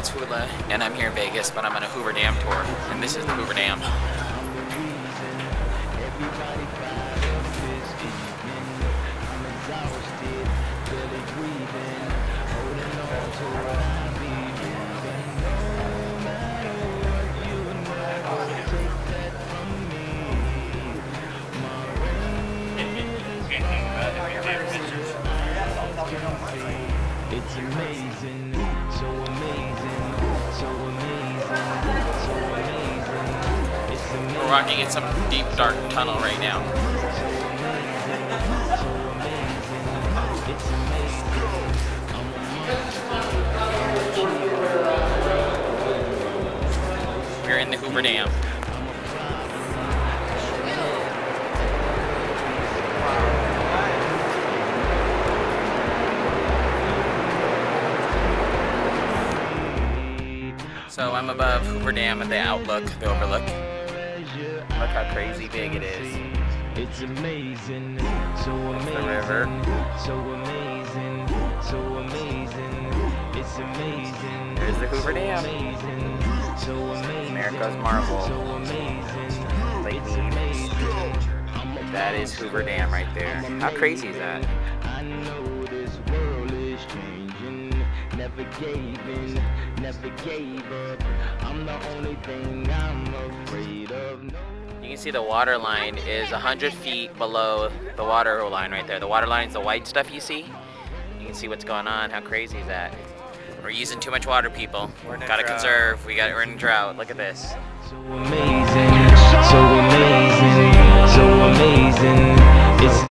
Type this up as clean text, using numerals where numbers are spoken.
it's Hula, and I'm here in Vegas, but I'm on a Hoover Dam tour, and this is the Hoover Dam. It's amazing, so amazing, so amazing, so amazing. It's amazing. We're walking in some deep, dark tunnel right now. It's amazing. We're in the Hoover Dam. So I'm above Hoover Dam at the outlook, the overlook. Look how crazy big it is. It's amazing, so amazing, The river. so amazing, so amazing. It's amazing. There's the Hoover Dam. Amazing, so amazing. America's marvel. So amazing. Lake Mead. That is Hoover Dam right there. How crazy is that? I know this world is changing. Never gave in, never gave up. I'm the only thing I'm afraid of. You can see the water line is 100 feet below the water line right there. The water line is the white stuff you see. You can see what's going on. How crazy is that? We're using too much water, people. Gotta conserve. We're in a drought. Look at this. So amazing, so amazing, so amazing. It's